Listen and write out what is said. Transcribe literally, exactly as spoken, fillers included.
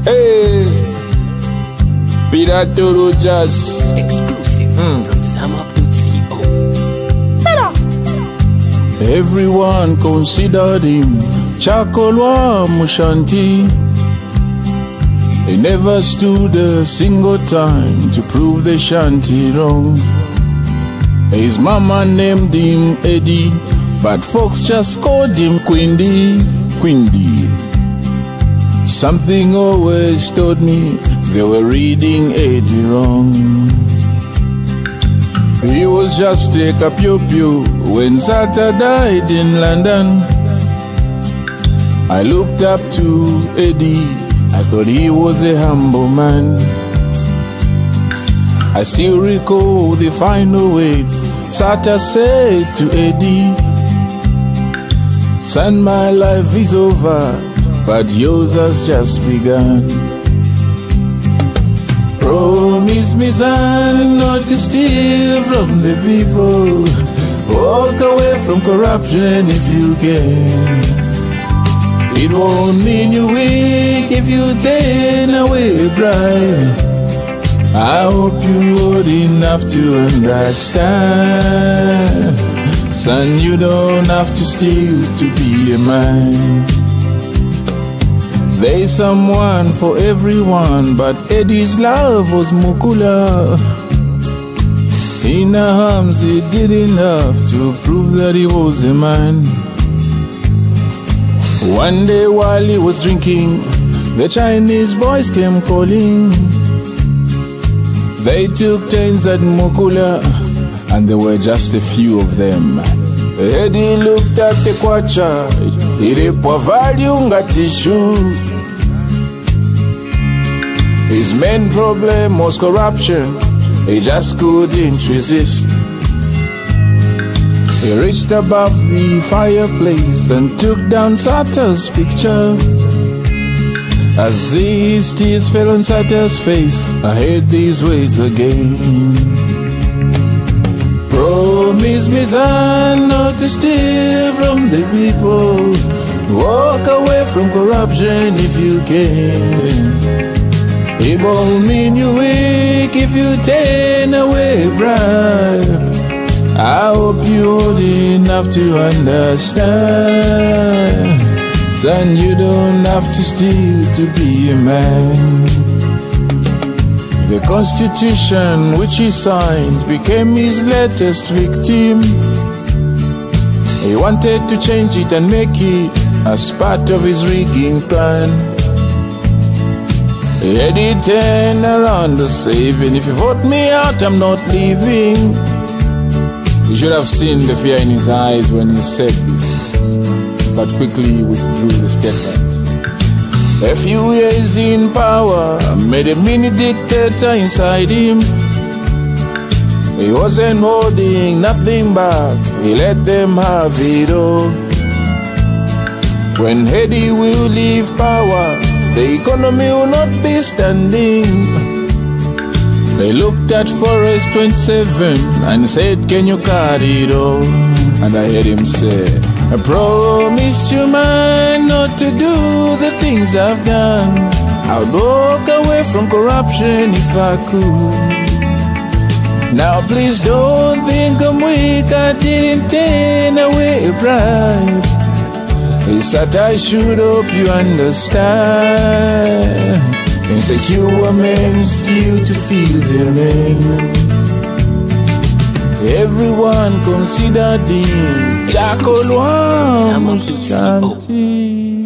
Hey, Pirato Rojas. Exclusive mm. from Samup dot co. Everyone considered him Chakolwa Mushanti. He never stood a single time to prove the shanty wrong. His mama named him Eddie, but folks just called him Quindy, Quindy. Something always told me they were reading Eddie wrong. He was just a Kapio-Pio when Sata died in London. I looked up to Eddie, I thought he was a humble man. I still recall the final words Sata said to Eddie. Son, my life is over, but yours has just begun. Promise me, son, not to steal from the people. Walk away from corruption if you can. It won't mean you're weak if you turn away a bribe. I hope you're old enough to understand. Son, you don't have to steal to be a man. There's someone for everyone, but Eddie's love was Mukula. In her arms he did enough to prove that he was a man. One day while he was drinking, the Chinese boys came calling. They took turns at Mukula, and there were just a few of them. Eddie looked at the kwacha, ilipwa value tissue. His main problem was corruption, he just couldn't resist. He reached above the fireplace and took down Sata's picture. As these tears fell on Sata's face, I heard these words again. Promise me, son, not to steal from the people. Walk away from corruption if you can. It won't mean you're weak if you turn away a bribe. I hope you're old enough to understand. Son, you don't have to steal to be a man. The Constitution which he signed became his latest victim. He wanted to change it and make it as part of his rigging plan. Eddie turned around to say, even if you vote me out, I'm not leaving. You should have seen the fear in his eyes when he said this, but quickly withdrew the statement. A few years in power made a mini dictator inside him. He wasn't holding nothing back, he let them have it all. When Eddie will leave power, the economy will not be standing. They looked at Forest twenty-seven and said, can you carry it all? And I heard him say, I promised you, man, not to do the things I've done. I would walk away from corruption if I could. Now please don't think I'm weak, I didn't turn away a bribe. It's that I should hope you understand. Insecure men steal to feel their men. Everyone considered him Chakolwa Mushanti.